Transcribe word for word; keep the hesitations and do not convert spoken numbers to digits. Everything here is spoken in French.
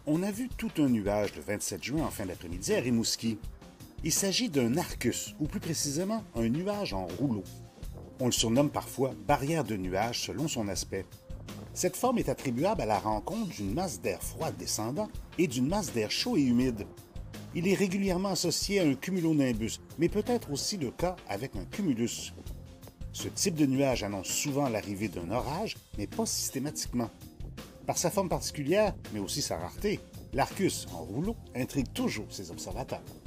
On a vu tout un nuage le vingt-sept juin en fin d'après-midi à Rimouski. Il s'agit d'un Arcus, ou plus précisément un nuage en rouleau. On le surnomme parfois barrière de nuages selon son aspect. Cette forme est attribuable à la rencontre d'une masse d'air froid descendant et d'une masse d'air chaud et humide. Il est régulièrement associé à un cumulonimbus, mais peut être aussi le cas avec un cumulus. Ce type de nuage annonce souvent l'arrivée d'un orage, mais pas systématiquement. Par sa forme particulière, mais aussi sa rareté, l'Arcus en rouleau intrigue toujours ses observateurs.